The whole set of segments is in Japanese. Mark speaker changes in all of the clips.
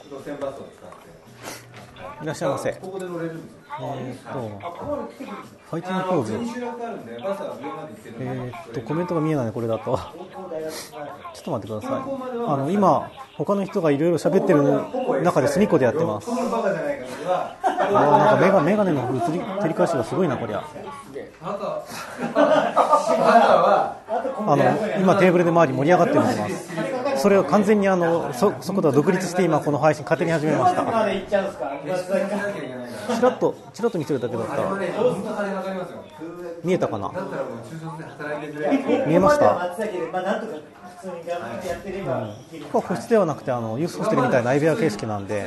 Speaker 1: 路線バスを使って。
Speaker 2: いらっしゃいませ。
Speaker 1: ここで乗れるんですよ。
Speaker 2: ファイティングポーズ。コメントが見えないね、これだと。ちょっと待ってください。今、他の人がいろいろ喋ってる中で隅っこでやってます。なんかメガネの照り返しがすごいな、こりゃ。今、テーブルで周り盛り上がってると思います。それを完全にそことは独立して今この配信勝手に始めました。チラッと見せるだけだったら見えたかな。見えました。ここは個室ではなくてユースホステルみたいな相部屋形式なんで、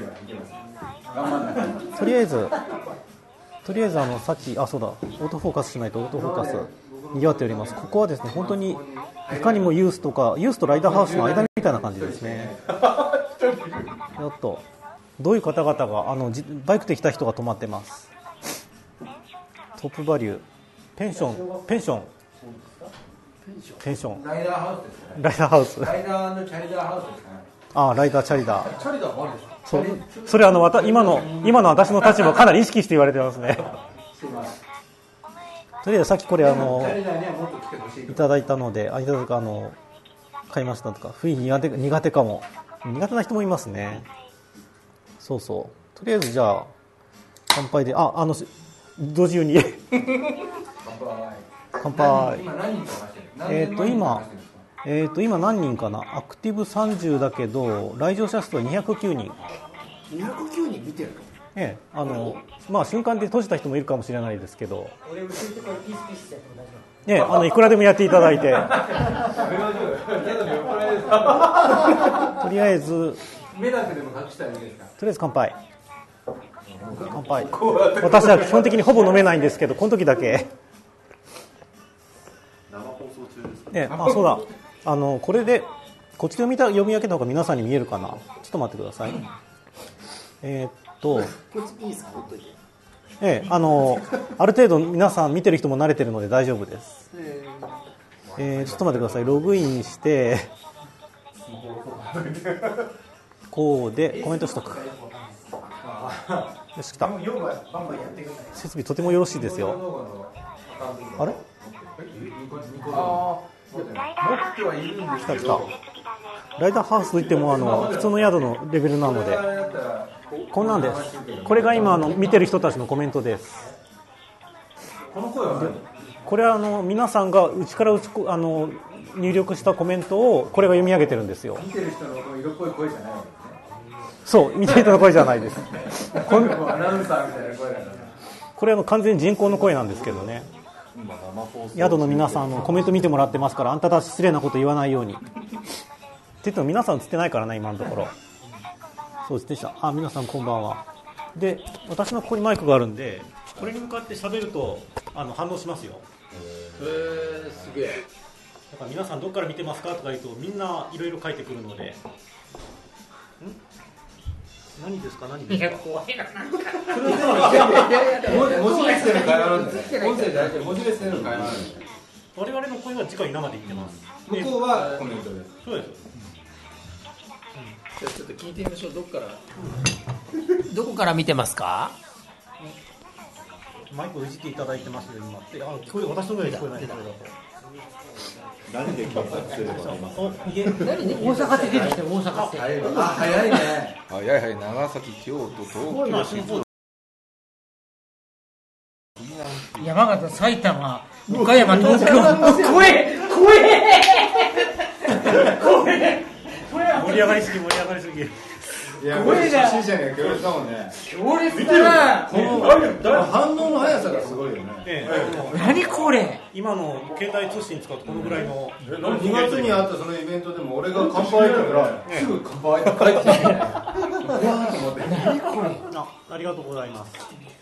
Speaker 2: とりあえずさっきそうだ、オートフォーカスしないと。オートフォーカスにぎわっております。ここはですね、本当にいかにもユースとライダーハウスの間みたいな感じですね。やっとどういう方々がバイクで来た人が泊まってます。トップバリューペンション
Speaker 1: ライダーハウスですね。
Speaker 2: ライダーハウス。
Speaker 1: ライダーのチャリダーハウスですね。
Speaker 2: ライダーチャリダー。
Speaker 1: チャリダーはあるんですか。
Speaker 2: それ今の私の立場をかなり意識して言われてますね。とりあえずさっきこれいただいたので買いましたとか、雰囲気苦手かも。苦手な人もいますね。そうそう。とりあえずじゃあ乾杯で同時に乾杯。今何人かな。アクティブ30だけど来場者数は209人。
Speaker 1: 209人見てるの。
Speaker 2: 瞬間で閉じた人もいるかもしれないですけど、いくらでもやっていただいてとりあえず
Speaker 1: 目だけでも隠したらいいですか。
Speaker 2: とりあえず乾杯。私は基本的にほぼ飲めないんですけど、この時だけ。
Speaker 3: 生放送中ですか。
Speaker 2: そうだ、これでこっちで読み上げた方が皆さんに見えるかな。ちょっと待ってください。こっちいいですか。ある程度皆さん見てる人も慣れてるので大丈夫です。ちょっと待ってください。ログインしてこうでコメントしとく。よし、来た。設備とてもよろしいですよ。あれ？来た。ライダーハウスといっても普通の宿のレベルなので、こんなんです。これが今見てる人たちのコメントです。これは皆さんが内から入力したコメントをこれが読み上げてるんですよ。
Speaker 1: 見てる人の色っぽい声じゃないわけですね。
Speaker 2: そう、見てる人の声じゃないです。
Speaker 1: アナウンサーみたいな声だから。
Speaker 2: これ完全に人工の声なんですけどね。宿の皆さんコメント見てもらってますから、あんたたち失礼なこと言わないようにって言っても皆さん映ってないからね、今のところ。そうでした。皆さんこんばんは。で、私のここにマイクがあるんで、これに向かって喋ると反応しますよ。
Speaker 1: すげえ。
Speaker 2: だから皆さんどっから見てますかとか言うとみんないろいろ書いてくるので。何ですか。
Speaker 4: いや怖いな。
Speaker 1: 文字列での会話なんですね。音声じゃなくて文字列での会話なんですね。
Speaker 2: 我々の声は直に生で言ってます。
Speaker 1: 向こうはコメントです。
Speaker 2: そうです。
Speaker 4: じゃあちょっと聞いてみましょう。どこから見てますか。
Speaker 2: マイクをいじっていただいてますよ今。聞こえ、私の声が聞こえない。
Speaker 3: 何で検索すればいますか。
Speaker 4: 大阪って出てきて、大阪って。
Speaker 1: 早いね。
Speaker 3: 早い。長崎、京都、東京、静岡、
Speaker 4: 山形、埼玉、岡山、東京。怖え。
Speaker 2: 盛り上がりすぎ。
Speaker 1: いや、声が初心者には強烈だもんね。
Speaker 4: 強烈だな。
Speaker 1: 反応の速さがすごいよね。
Speaker 4: 何これ。
Speaker 2: 今の携帯通信使うとこのぐらいの。
Speaker 1: 2月にあったそのイベントでも俺が乾杯だからすぐ乾杯って帰ってきて。
Speaker 4: 何これ。
Speaker 2: ありがとうございます。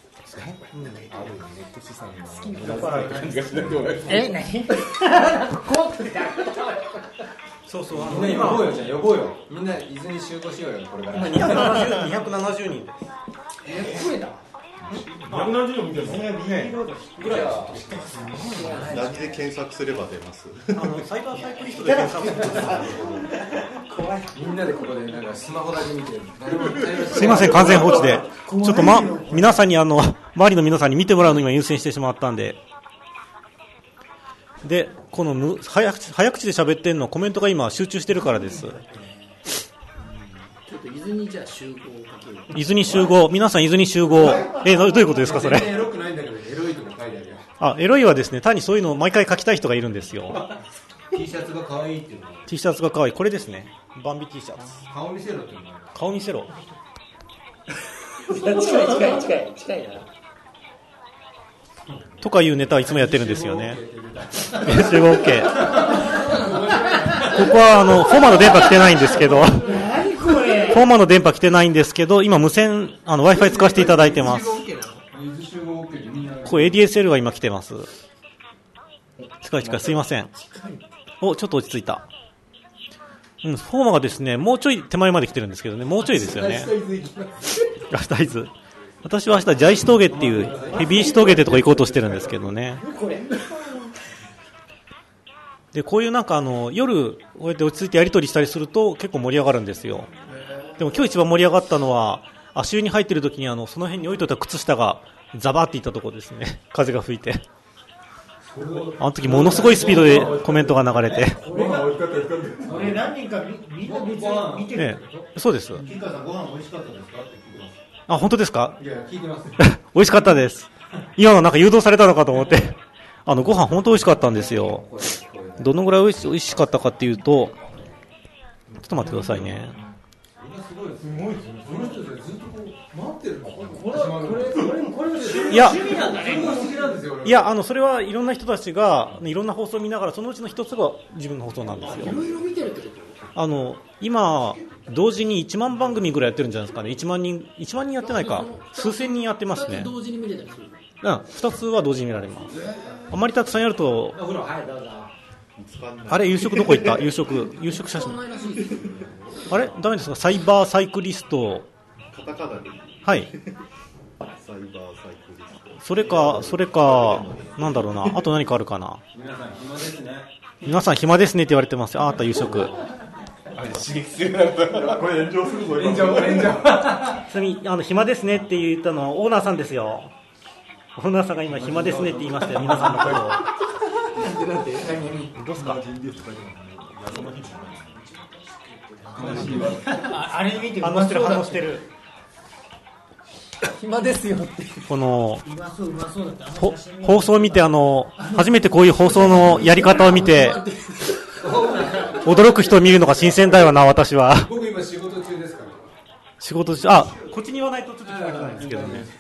Speaker 2: そうそう、
Speaker 1: みんな呼ぼうよ、じゃあ呼ぼうよ。みんな伊豆に集合しようよ、これから。
Speaker 2: 270人です。
Speaker 4: 声だ。
Speaker 1: 何時を見てるの？
Speaker 3: 何で検索すれば出ます？
Speaker 2: サイバーサイクリストで検索する
Speaker 1: みんなでここでなんかスマホだけ見てる。
Speaker 2: すいません、完全放置で。ちょっと皆さんに周りの皆さんに見てもらうのを今優先してしまったんで。で、この早口で喋ってんのコメントが今集中してるからです。
Speaker 4: ちょっと伊豆にじゃあ集合をかける。
Speaker 2: 伊豆に集合。皆さん伊豆に集合。どういうことですか、それ。
Speaker 1: エロくないんだけど、エロいとか書いてあるよ。
Speaker 2: エロいはですね、単にそういうのを毎回書きたい人がいるんですよ。
Speaker 1: T シャツが可愛いっていうの。
Speaker 2: T シャツが可愛い。これですね。バンビ T シャツ。
Speaker 1: 顔見せろっていうの。
Speaker 2: 顔見せろ。
Speaker 4: 近いな。
Speaker 2: とかいうネタはいつもやってるんですよね。集合 OK。ここはフォーマの電波来てないんですけど、フォーマの電波来てないんですけど、今無線Wi-Fi 使わせていただいてます。これ ADSL が今来てます。近いすいません。ちょっと落ち着いた。フォーマがですね、もうちょい手前まで来てるんですけどね、もうちょいですよね。明日伊豆。私は明日ジャイシ峠っていうヘビーシ峠ってとこ行こうとしてるんですけどね。でこういうなんか夜こうやって落ち着いてやり取りしたりすると結構盛り上がるんですよ。でも今日一番盛り上がったのは足湯に入ってる時にその辺に置いといた靴下がザバーっていったところですね。風が吹いて、あの時ものすごいスピードでコメントが流れて、
Speaker 4: これ何人かみんな別に見てるってこと？
Speaker 2: そうです。
Speaker 1: 吉川さんご飯美味しかったですかって聞いてます。
Speaker 2: 本当ですか？
Speaker 1: いや聞いてます。
Speaker 2: 美味しかったです。今のなんか誘導されたのかと思ってご飯本当美味しかったんですよ。どのぐらい美味しかったかっていうと、ちょっと待ってくださいね。
Speaker 1: すごいですね。その人でずっとこう待ってるの。これ
Speaker 2: いや
Speaker 1: 趣味なんだね。
Speaker 2: いやそれはいろんな人たちがいろんな放送を見ながらそのうちの一つが自分の放送なんですよ。
Speaker 4: いろいろ見てるってこと？
Speaker 2: 今同時に1万番組ぐらいやってるんじゃないですかね。1万人やってないか、数千人やってますね。
Speaker 4: 同時に見れたりする。
Speaker 2: 2つは同時に見られます。あまりたくさんやると、あれ夕食どこ行った？夕食写真あれダメですか？サイバーサイクリスト、
Speaker 3: カタカナで
Speaker 2: はい、
Speaker 3: サイバーサイクリスト、
Speaker 2: それかなんだろうな、あと何かあるかな。
Speaker 1: 皆さん暇ですね。
Speaker 2: 皆さん暇ですねって言われてますよ。あった夕食。
Speaker 3: 刺激するな。これ炎上するぞ。
Speaker 1: 炎上。
Speaker 2: ちなみに暇ですねって言ったのはオーナーさんですよ。オーナーさんが今暇ですねって言いましたよ、皆さんのことを。
Speaker 4: なんて
Speaker 2: どうすか？
Speaker 4: あれ見て
Speaker 2: 反応してる。
Speaker 4: 暇ですよって。
Speaker 2: この
Speaker 4: うまそうだって
Speaker 2: 放送を見て初めてこういう放送のやり方を見て驚く人を見るのが新鮮だよな、私は。
Speaker 1: 僕今仕事中ですから。
Speaker 2: 仕事中、こっちに言わないとちょっと聞こえないんですけどね。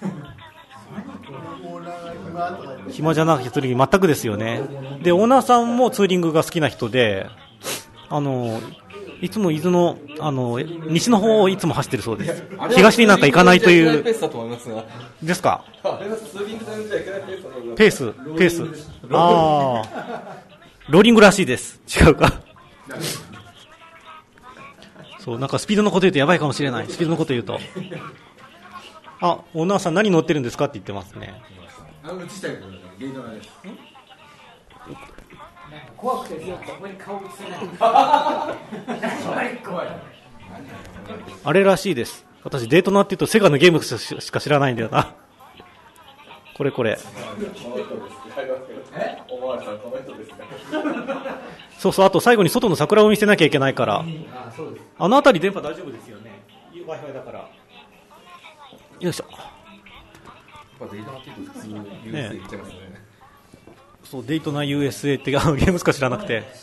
Speaker 2: 暇じゃなくてツーリング全くですよね。でオーナーさんもツーリングが好きな人で、いつも伊豆の西の方をいつも走ってるそうです。東になんか行かないというですか？ペースローリングらしいです。違うか？そう、なんかスピードのこと言うとやばいかもしれない。スピードのこと言うとオーナーさん何乗ってるんですかって言ってますね。
Speaker 1: 映したいけどゲートなんです。
Speaker 4: 怖くてずっとここに顔映せない。怖い。
Speaker 2: あれらしいです。私デートナーって言うとセガのゲームしか知らないんだよな。これそう、あと最後に外の桜を見せなきゃいけないから、あの辺り電波大丈夫ですよね。 Wi-Fi だから。よいしょ。ね、そうデイトナ USA ってゲームしか知らなくて、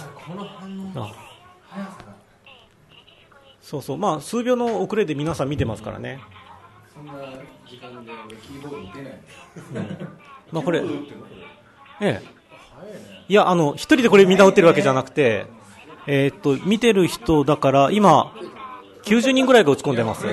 Speaker 2: そう、数秒の遅れで皆さん見てますからね。
Speaker 1: そんな時間でキーボード打てない。
Speaker 2: これいや一人でこれみんな打ってるわけじゃなくて、見てる人だから今90人ぐらいが打ち込んでます。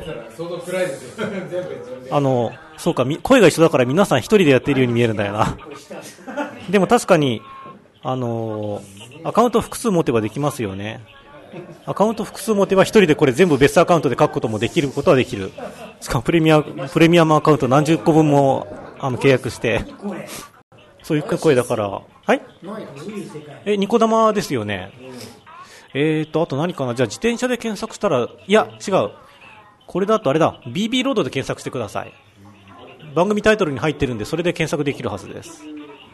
Speaker 2: そうか、声が一緒だから皆さん一人でやっているように見えるんだよな。でも確かにアカウント複数持てばできますよね。アカウント複数持てば一人でこれ全部別アカウントで書くこともできることはできる。 しかもプレミアムアカウント何十個分も契約して、そういう声だから、はい、ニコ玉ですよね。あと何かな、じゃあ自転車で検索したら、いや、違う。これだとあれだ、BB ロードで検索してください。番組タイトルに入ってるんで、それで検索できるはずです。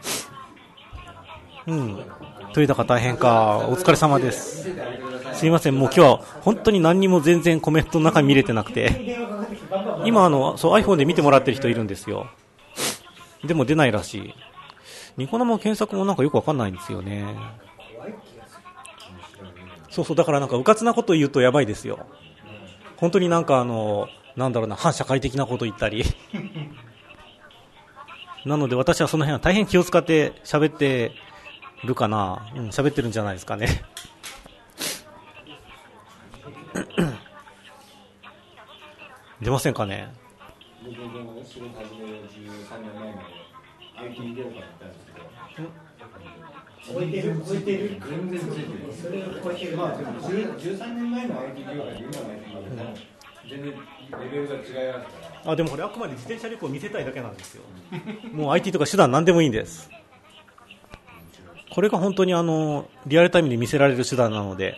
Speaker 2: というだか大変か、お疲れ様です。すいません、もう今日は本当に何にも全然コメントの中見れてなくて、今そう iPhone で見てもらってる人いるんですよ。でも出ないらしい。ニコ生検索もなんかよくわかんないんですよね。そうだからなんかうかつなこと言うとやばいですよ。本当になんかなんだろうな、反社会的なこと言ったりなので私はその辺は大変気を使って喋ってるかな、喋ってるんじゃないですかね出ませんかね。
Speaker 1: 僕も仕事始める13年前まで IT 業界にいたんですけど、超えてる全然ついてる。それを超えてる。まあでも13年前の IT 業界と今の IT 業界も全然レベルが違いますから。
Speaker 2: でもこれあくまで自転車旅行を見せたいだけなんですよもう IT とか手段何でもいいんです。これが本当にリアルタイムで見せられる手段なので。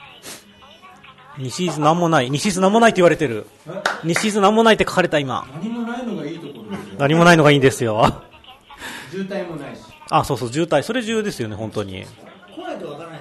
Speaker 2: 西伊豆なんもないって言われてる。西伊豆なんもないって書かれた今。
Speaker 1: 何もないのがいいところですよ。
Speaker 2: 何もないのがいいんですよ
Speaker 1: 渋滞もないし。
Speaker 2: そう渋滞、それ重要ですよね本当に。
Speaker 4: 来ないとわからない。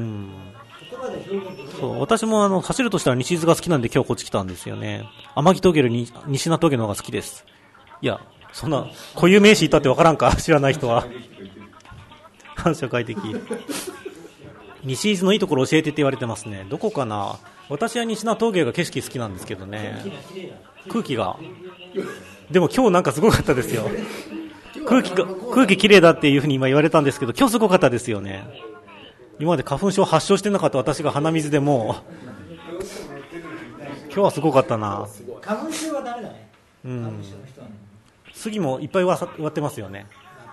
Speaker 2: そう私も走るとしたら西伊豆が好きなんで今日こっち来たんですよね。天城峠より西名峠の方が好きです。いやそんな固有名詞いたってわからんか知らない人は反社会的西伊豆のいいところ教えてって言われてますね。どこかな。私は西名峠が景色好きなんですけどね。空気がでも今日なんかすごかったですよ。空気綺麗だっていうふうに今言われたんですけど、今日すごかったですよね。今まで花粉症発症してなかった私が鼻水でも今日はすごかったな。
Speaker 4: 花粉症はダメだね。
Speaker 2: 杉もいっぱい植わってますよね。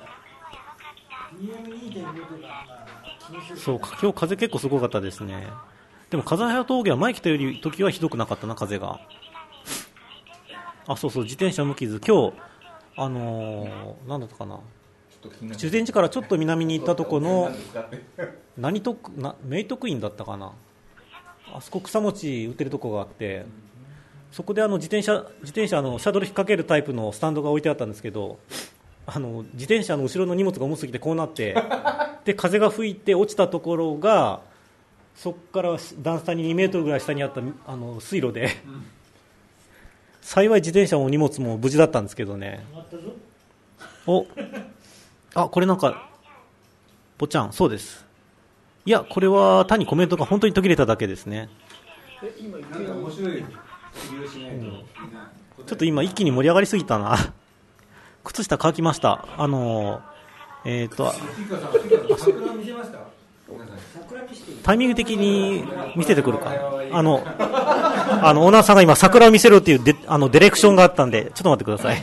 Speaker 2: そう今日風結構すごかったですね。でも風早峠は前来た時はひどくなかったな風が。そう自転車無傷。今日なんだったかな、修善寺からちょっと南に行ったとこの明徳院だったかな、あそこ草餅売ってるとこがあって、そこで自転車シャドル引っ掛けるタイプのスタンドが置いてあったんですけど、自転車の後ろの荷物が重すぎてこうなってで風が吹いて落ちたところがそこから段差に2メートルぐらい下にあった水路で、幸い自転車も荷物も無事だったんですけどね。これなんかぽちゃん、そうです。いやこれは単にコメントが本当に途切れただけですね。
Speaker 1: なんか面白い。
Speaker 2: ちょっと今一気に盛り上がりすぎたな靴下乾きました。タイミング的に見せてくるか。オーナーさんが今桜を見せろっていうディレクションがあったんでちょっと待ってください。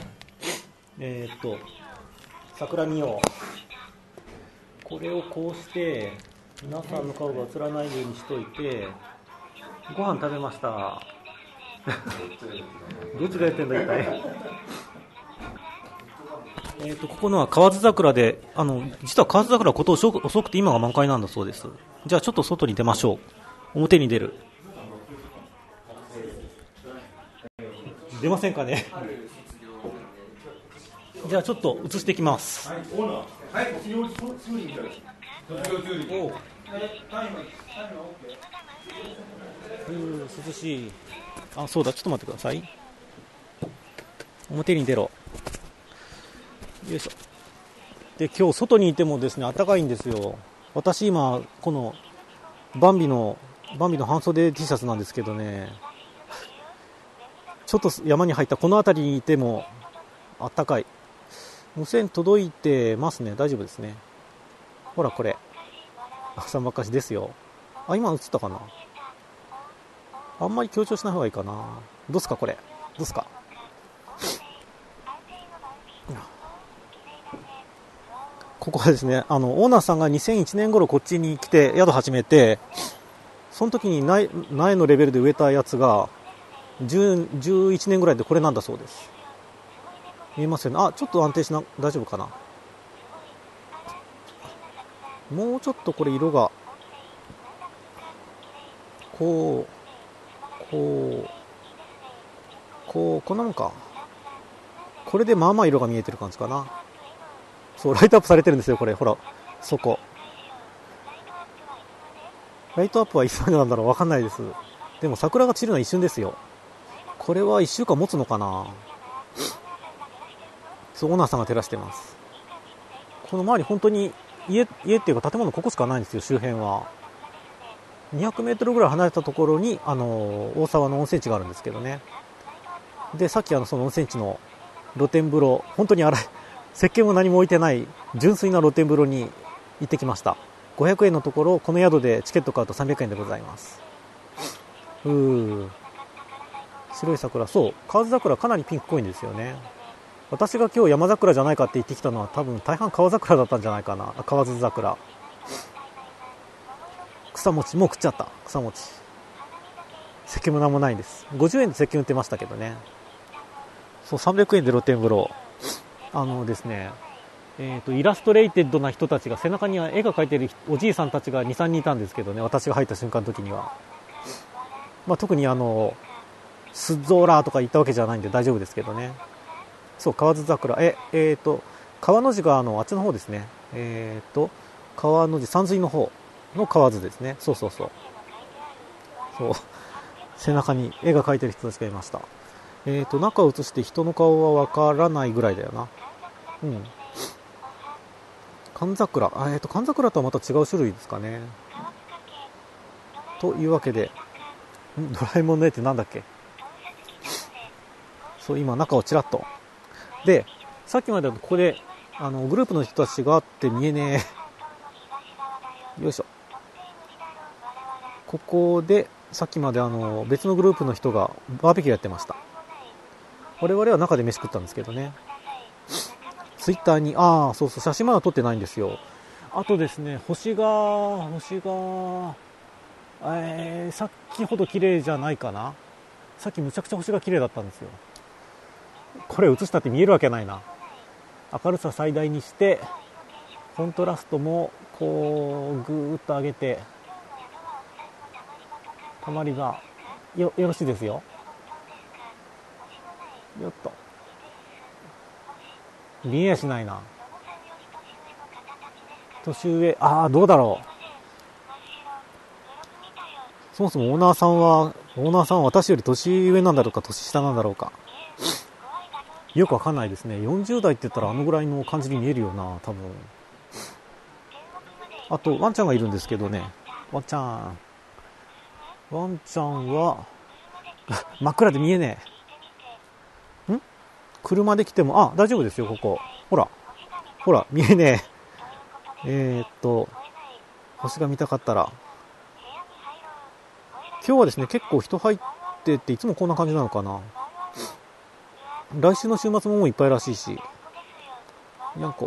Speaker 2: 桜見よう。これをこうして皆さんの顔が映らないようにしといて、ご飯食べましたどっちがやってんだ一体ここのは河津桜で、実は河津桜はこと遅くて今が満開なんだそうです。じゃあちょっと外に出ましょう。表に出る。出ませんかねじゃあちょっと映していきます。はい、オーナー。はい、涼しい。そうだ、ちょっと待ってください。表に出ろ。よいしょ。で今日外にいてもですね暖かいんですよ。私今このバンビの半袖 T シャツなんですけどね、ちょっと山に入ったこの辺りにいても暖かい。無線届いてますね。大丈夫ですね。ほらこれ朝ばっかしですよ。今映ったかな。あんまり強調しない方がいいかな。どうすかこれ、どうすか。ここはですね、オーナーさんが2001年頃こっちに来て宿始めて、その時に苗のレベルで植えたやつが 11年ぐらいでこれなんだそうです。見えますよね。あ、ちょっと安定しな、大丈夫かな。もうちょっとこれ色がこんなもんか。これでまあまあ色が見えてる感じかな。そう、ライトアップされてるんですよ、これ。ほら、そこ。ライトアップはいつまでなんだろう、わかんないです。でも桜が散るのは一瞬ですよ。これは1週間持つのかな。そう、オーナーさんが照らしてます。この周り本当に家っていうか建物ここしかないんですよ、周辺は。200メートルぐらい離れたところに大沢の温泉地があるんですけどね。で、さっきその温泉地の露天風呂、本当に洗い、石鹸も何も置いてない純粋な露天風呂に行ってきました。500円のところ、この宿でチケット買うと300円でございます。白い桜、そう、河津桜かなりピンク濃いんですよね。私が今日山桜じゃないかって言ってきたのは多分大半川桜だったんじゃないかな。河津桜。草餅もう食っちゃった。草餅、石鹸もなんもないんです。50円で石鹸売ってましたけどね。そう、300円で露天風呂。ですね、イラストレイテッドな人たちが、背中には絵が描いてるおじいさんたちが 2,3 人いたんですけどね、私が入った瞬間の時には。特にスッゾーラーとか言ったわけじゃないんで大丈夫ですけどね。そう、河津桜、川の字があっちの方ですね。川の字、山水の方の河津ですね。そうそうそう。そう、背中に絵が描いてる人たちがいました。中を映して人の顔はわからないぐらいだよな。うん。寒桜、寒桜とはまた違う種類ですかね。というわけで、ドラえもんの絵ってなんだっけ。そう、今中をちらっと。で、さっきまでここでグループの人たちがあって見えねえ。よいしょ。ここでさっきまで別のグループの人がバーベキューやってました。我々は中で飯食ったんですけどね。ツイッターに、そうそう、写真まだ撮ってないんですよ。あとですね、星がさっきほど綺麗じゃないかな。さっきむちゃくちゃ星が綺麗だったんですよ。これ映したって見えるわけないな。明るさ最大にしてコントラストもこうぐーっと上げて、たまりがよろしいですよ。よっと、見えやしないな。年上、どうだろう。そもそもオーナーさんは私より年上なんだろうか年下なんだろうか、よくわかんないですね。40代って言ったらぐらいの感じに見えるよな、多分。あとワンちゃんがいるんですけどね。ワンちゃんは真っ暗で見えねえ。車で来ても大丈夫ですよ。ここほら見えねえ。星が見たかったら、今日はですね結構人入ってて、いつもこんな感じなのかな。来週の週末ももういっぱいらしいし、にゃんこ、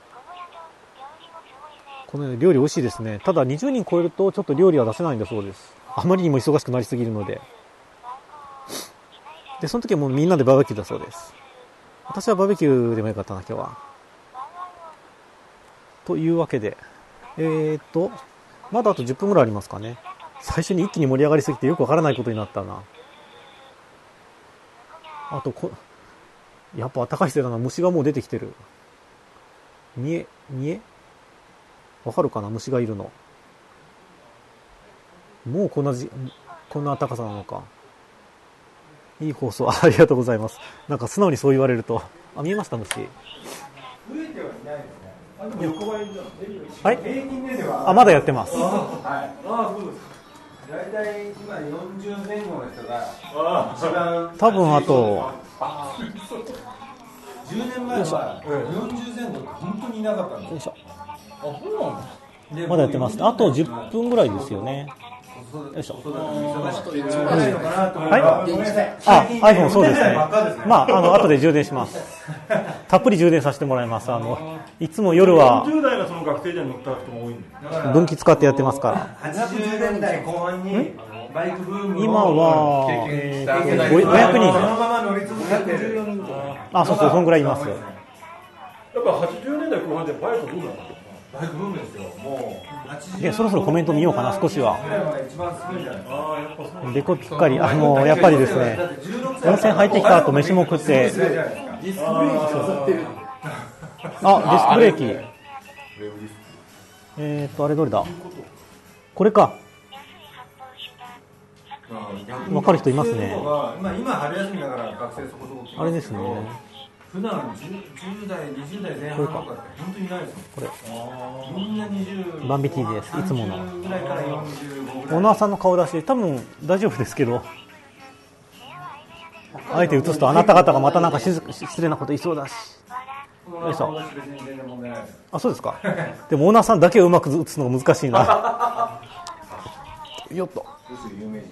Speaker 2: このように料理美味しいですね。ただ20人超えるとちょっと料理は出せないんだそうです。あまりにも忙しくなりすぎるので。でその時はもうみんなでバーベキューだそうです。私はバーベキューでもよかったな今日は。というわけでまだあと10分ぐらいありますかね。最初に一気に盛り上がりすぎてよくわからないことになったな。あとやっぱ暖かいせいだな。虫がもう出てきてる。見えわかるかな、虫がいるの。もうこんな暖かさなのか。いい放送ありがとうございます。なんか素直にそう言われると。見えました、虫。増えてはいないですね。横ばいはい。平均ではまだやってます。そうですか。大体今40前後の人が一番、多分あと10年前は40前後って本当にいなかったんですよ。そうなんだ。まだやってます。あと10分ぐらいですよね。 よいしょ。
Speaker 1: 忙しくないのかなと思って。
Speaker 2: はい
Speaker 1: ごめんなさい。
Speaker 2: あ、iPhone そうですね。
Speaker 1: ばっかですね。
Speaker 2: まあ、後で充電します。たっぷり充電させてもらいます。いつも夜は
Speaker 3: 40代がその学生時代に乗った人も多いんで。
Speaker 2: 分岐使ってやってますから。
Speaker 1: 80年代後半にバイクブームを
Speaker 2: 今は、
Speaker 3: 経験した
Speaker 2: 500
Speaker 1: その
Speaker 2: 人。
Speaker 1: まま乗り続けてる。
Speaker 2: あ、そうそう、そんぐらいいます。
Speaker 3: やっぱ80年代後半でバイクどうなの？
Speaker 1: バイクブームですよ。もう80
Speaker 2: で、そろそろコメント見ようかな、少しは。
Speaker 1: 一番すごいじゃないですか。
Speaker 3: ああ、やっぱそう。
Speaker 2: デコぴっかり、やっぱりですね、温泉入ってきた後、飯も食って、
Speaker 1: ディスクブレーキ飾ってる。
Speaker 2: ディスクブレーキ。あれどれだ？これか。わかる人いますね。
Speaker 1: 今春休みだから学生そこそこ来ますけど。
Speaker 2: あれですね。
Speaker 1: 普段10代、20代前半とかって本当にいないですよ。
Speaker 2: これ。
Speaker 1: みんな20。
Speaker 2: バンビ T です。いつもの。
Speaker 1: ぐらいから45ぐらい。
Speaker 2: オーナーさんの顔出し、多分大丈夫ですけど。あえて映すとあなた方がまたなんか失礼なこと言いそうだし。よいしょ。あ、そうですか。でもオーナーさんだけをうまく映すのが難しいな。よっと。
Speaker 1: 有名人。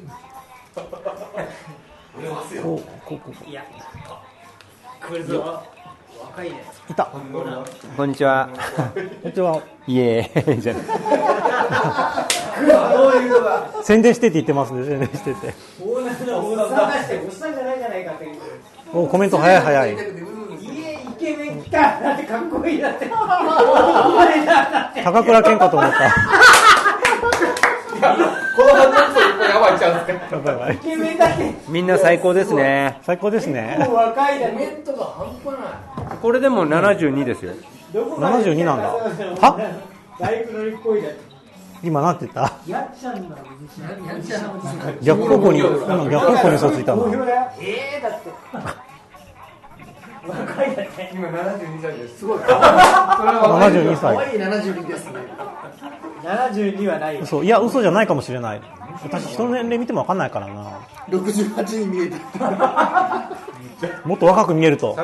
Speaker 2: こう。
Speaker 4: いや来るぞ若いね
Speaker 2: いた。
Speaker 5: こんにちは。
Speaker 2: こんにちは。
Speaker 5: イエーイじゃない。
Speaker 2: 宣伝してって言ってますね。宣伝してて。
Speaker 4: おっさん出しておっさんじゃないじゃないかって
Speaker 2: お、コメント早い早い。
Speaker 4: イケメン来ただってかっこいいだって
Speaker 2: 高倉健かと思った。
Speaker 3: この反応とやばいちゃうんですか？
Speaker 2: やばい。
Speaker 4: イケメンだって
Speaker 5: みんな最高ですね。
Speaker 2: 最高ですね。
Speaker 4: 若いだメントが半端ない
Speaker 5: これでも72ですよ。
Speaker 2: 72なんだ。は？
Speaker 4: バイク乗りっぽいだって
Speaker 2: 今なんて言った？
Speaker 4: やっちゃんだ
Speaker 2: 逆方向に、逆方向に嘘ついたの。
Speaker 4: だって若いだって
Speaker 1: 今72歳です。すごい。
Speaker 2: 72歳。
Speaker 4: 72ですね72はないよ
Speaker 2: 嘘、いや、嘘じゃないかもしれない。私、人の年齢見ても分かんないからな。
Speaker 6: 68に見えて
Speaker 2: もっと若く見えると。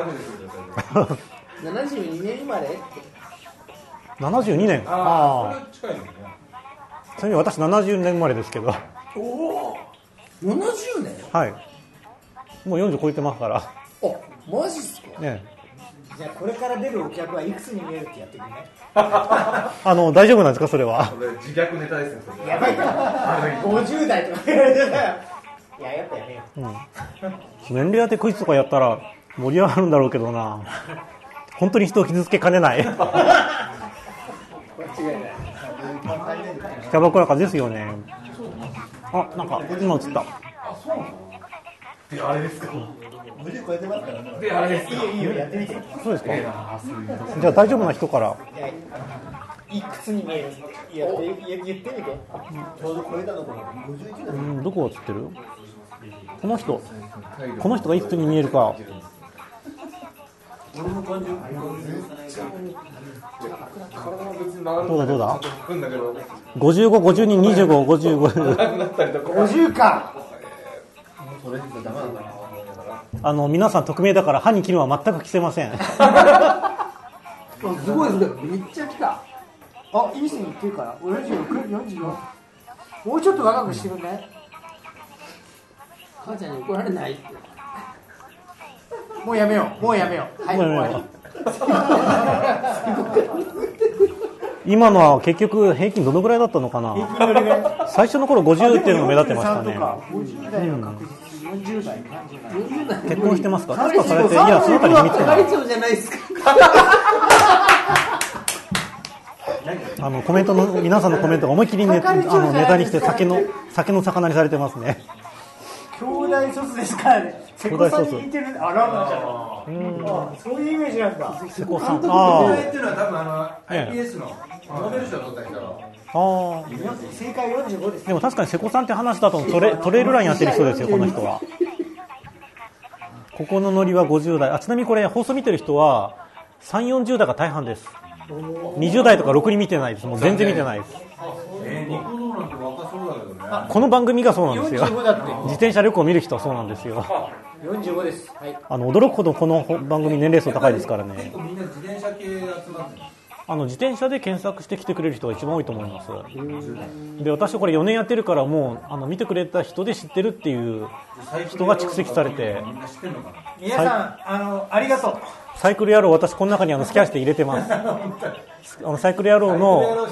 Speaker 4: 72年生まれ
Speaker 2: 72年。ああ。
Speaker 3: 近いのね。
Speaker 2: ちなみに私70年生まれですけど。
Speaker 6: おお70年
Speaker 2: はい。もう40超えてますから。
Speaker 6: あマジっすか
Speaker 2: ね。
Speaker 4: じゃあこれから出るお客はいくつに見えるってやってくれない
Speaker 2: 大丈夫なんですか、それは。
Speaker 3: それ自虐ネタですね。それ
Speaker 4: やばいから50代とか言われてたらいややっぱやめよう
Speaker 2: 年齢当てクイズとかやったら盛り上がるんだろうけどな。本当に人を傷つけかねない。
Speaker 4: 間違いない
Speaker 2: キャバクラかですよね。あ、なんか今映った。
Speaker 3: であれですか？
Speaker 1: 50超えてますからね。
Speaker 3: であれですか？
Speaker 4: いいよやってみて
Speaker 2: そうですか。じゃあ大丈夫な人から。
Speaker 4: いくつに見える言ってみて
Speaker 1: ちょうど超えたのかな。51だ。
Speaker 2: どこが映ってる？この人がいくつに見えるか。
Speaker 1: 俺の感じ。
Speaker 2: どうだどうだ。
Speaker 3: くんだけど。
Speaker 2: 55、52、25、55。
Speaker 4: 50か
Speaker 1: それじゃダメなんだな。
Speaker 2: 皆さん匿名だから歯に切るのは全く着せません。
Speaker 6: すごいそれめっちゃ来た
Speaker 4: あ、いい線いってるから46、44もうちょっと若くしてくんない
Speaker 6: 母ちゃんに怒られないって
Speaker 4: もうやめようはい終わり
Speaker 2: 今のは結局平均どのぐらいだったのかな。最初の頃50っていうのが目立ってましたね。
Speaker 4: 50代は確実40代30代
Speaker 2: 結婚してますか？確かされて、いや、そのあたり秘密か
Speaker 6: 係長じゃないですか
Speaker 2: な。コメントの、皆さんのコメントが思いっきりネタにして酒の魚にされてますね。
Speaker 4: 兄弟卒ですからね瀬古さんに似てるあららそういうイメージなんだ
Speaker 2: 瀬古さん。
Speaker 1: これ
Speaker 2: あ
Speaker 1: っていうのは多分iPS のノーベル賞を取った人だろう。
Speaker 2: あ。
Speaker 4: 正解45です
Speaker 2: でも確かに瀬古さんって話だとトレイルランやってる人ですよ、この人は。ここのノリは50代。ちなみにこれ放送見てる人は3、40代が大半です。20代とかろくに見てないです。もう全然見てないです。
Speaker 1: ニコ動なんて若そうだけどね。
Speaker 2: この番組がそうなんですよ。
Speaker 4: 45だって
Speaker 2: 自転車旅行を見る人はそうなんですよ。
Speaker 4: 45ですはい
Speaker 2: 驚くほどこの番組年齢層高いですからね。
Speaker 1: 結構みんな自転車系集まってる。
Speaker 2: 自転車で検索して来てくれる人が一番多いと思います。で、私これ4年やってるからもう見てくれた人で知ってるっていう人が蓄積されて、
Speaker 4: 皆さんありがとう。
Speaker 2: サイクル野郎、私この中にスキャンして入れてます。サイクル野郎の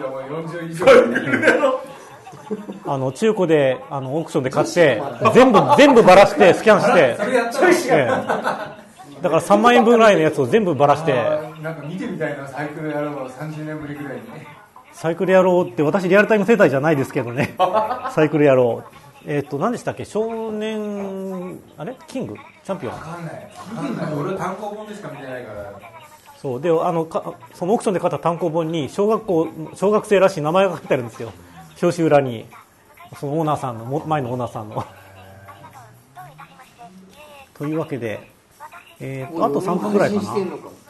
Speaker 2: 中古でオークションで買って全部ばらしてスキャンして、だから3万円分ぐらいのやつを全部ばらして。
Speaker 3: なんか見てみたいな、サイクル野郎の30年ぶりぐらいに。
Speaker 2: サイクル野郎って私リアルタイム世代じゃないですけどね。サイクル野郎、何でしたっけ、少年キングチャンピオン。
Speaker 3: わかんない。俺は単行本でしか見てないから。
Speaker 2: そうでそのオークションで買った単行本に小学生らしい名前が書いてあるんですよ。表紙裏にそのオーナーさんの前のオーナーさんの。というわけで、あと3分ぐらいかな。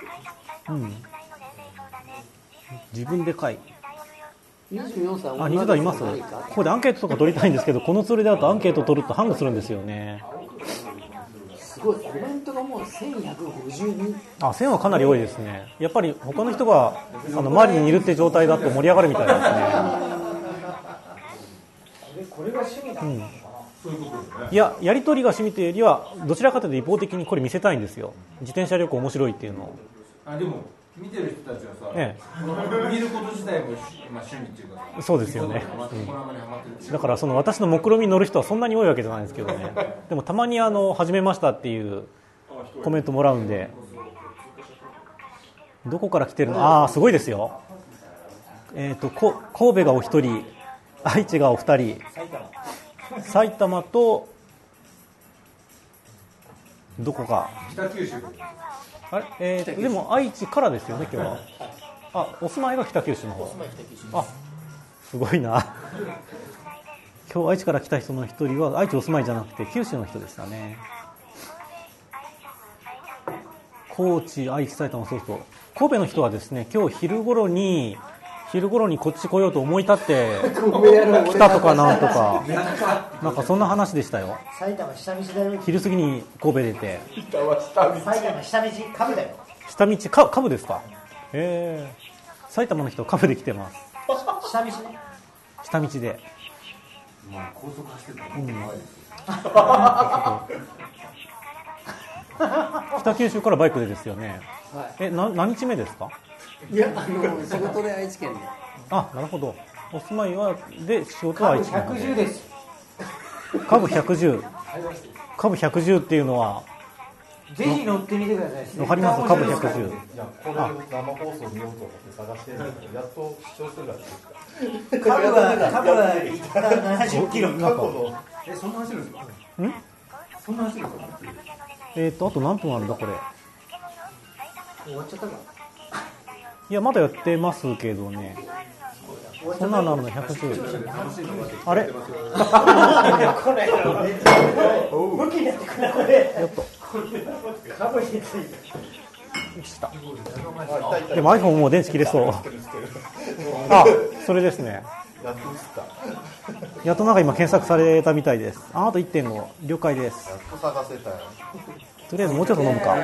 Speaker 2: 自分で書い。20代います。ここでアンケートとか取りたいんですけど、このツールであとアンケート取るとハングするんですよね。
Speaker 6: すごい、コメントがもう1152。
Speaker 2: 1000はかなり多いですね。やっぱり他の人が周りにいるって状態だと盛り上がるみたいですね。
Speaker 4: これが趣味なのかな。
Speaker 2: いや、やり取りが趣味というよりはどちらかというと一方的にこれ見せたいんですよ。自転車旅行面白いっていうのを。
Speaker 3: でも見てる人たちはさ、見ること自体も趣味っていうか、
Speaker 2: そうですよね。だから私の目論見に乗る人はそんなに多いわけじゃないんですけどね。でもたまに始めましたっていうコメントもらうんで、どこから来てるの？すごいですよ。神戸がお一人、愛知がお二人、埼玉とどこか。
Speaker 3: 北九州。
Speaker 2: でも愛知からですよね今日は。お住まいが北九州の方。すごいな。今日愛知から来た人の一人は愛知お住まいじゃなくて九州の人でしたね。高知、愛知、埼玉、そうそう。神戸の人はですね、今日昼頃にこっち来ようと思い立って来たとかなんとか、なんかそんな話でしたよ。
Speaker 4: 埼玉下道だよ。
Speaker 2: 昼過ぎに神戸出て。
Speaker 4: 埼玉下道カブだよ。
Speaker 2: 下道カブですか。埼玉の人カブで来てます。
Speaker 4: 下道ね。
Speaker 2: 下道で。
Speaker 3: 高速走ってたの怖いです
Speaker 2: 北九州からバイクでですよね。何日目ですか。
Speaker 6: いや、仕事で愛知県で。
Speaker 2: なるほど。お住まいはで仕事は愛知県で。
Speaker 4: 110です。
Speaker 2: 株110。株110っていうのは。
Speaker 4: ぜひ乗ってみてください。
Speaker 2: わかります。株110。
Speaker 7: いや、これ生放送見ようと思って探してるんですけど、やっと視聴するらしいです。
Speaker 4: 株は70キロ。
Speaker 7: そんな走るんですか。そんな走るんですか。
Speaker 2: あと何分あるんだこれ。
Speaker 4: 終わっちゃったか。
Speaker 2: いや、まだやってますけどね。そんなの110。あれ？
Speaker 4: 武器になってくるこれ。
Speaker 2: やっと。
Speaker 4: 株について。
Speaker 2: でも iPhone もう電池切れそう。それですね。やっとなんか今検索されたみたいです。あと 1.5 了解です。
Speaker 7: やっと探せたよ。
Speaker 2: とりあえずもうちょっと飲むか。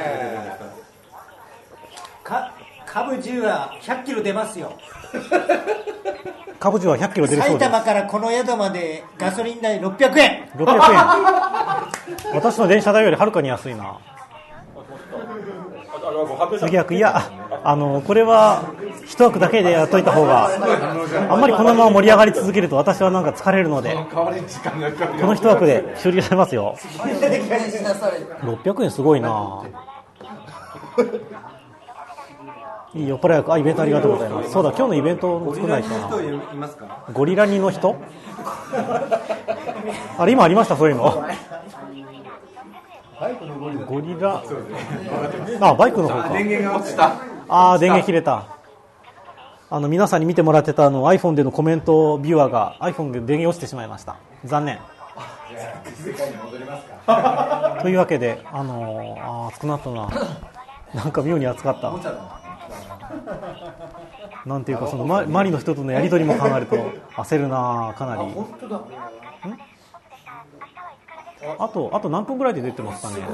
Speaker 4: 株10は100キロ出ますよ。
Speaker 2: 株10は100キロ出るそうです。
Speaker 4: 埼玉からこの宿までガソリン代600円。
Speaker 2: 600円。私の電車代よりはるかに安いな。次はいや、これは一枠だけでやっといた方が、あんまりこのまま盛り上がり続けると私はなんか疲れるので、この一枠で修理されますよ。600円すごいな。いいよ、これイベントありがとうございます。そうだ、今日のイベントを作らないとな。ゴリラ煮の人？あれ今ありました、そういうの。ゴリラ、バイクの方か。
Speaker 3: 電源が落ちた。
Speaker 2: 電源切れた。皆さんに見てもらってたiPhone でのコメントビューアーが iPhone で電源落ちてしまいました。残念。というわけで、熱くなったな。なんか妙に熱かった。なんていうか、そのマリの人とのやり取りも考えると焦るな、かなり。 あと何分ぐらいで出てますかね。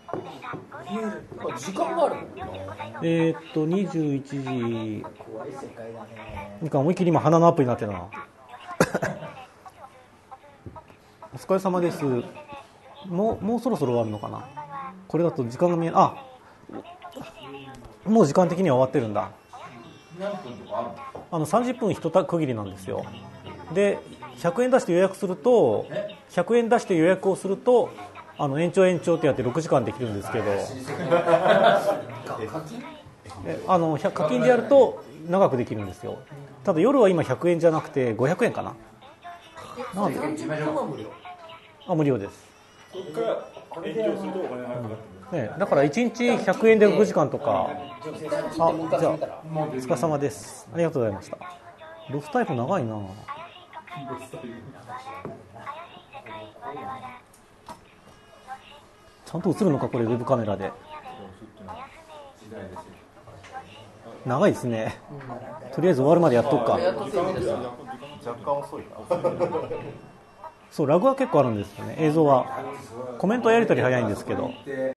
Speaker 6: 時間があるの
Speaker 2: 21時。なんか思いっきり今鼻のアップになってるな。お疲れ様です。もうそろそろ終わるのかな。これだと時間が見えない。もう時間的には終わってるんだ。
Speaker 3: 何分とかあるの
Speaker 2: ？30分一区切りなんですよ。で100円出して予約すると100円出して予約をすると延長ってやって6時間できるんですけど課金でやると長くできるんですよ。ただ夜は今100円じゃなくて500円かな。なんで無料です。
Speaker 7: そこから延長するとお金がかかってる。
Speaker 2: だから1日100円で6時間とか。じゃあお疲れ様です。ありがとうございました。ロスタイム長いな。ちゃんと映るのかこれウェブカメラで。長いですね。とりあえず終わるまでやっとくか。
Speaker 7: 若干遅いな。
Speaker 2: そうラグは結構あるんですよね。映像はコメントやり取り早いんですけど。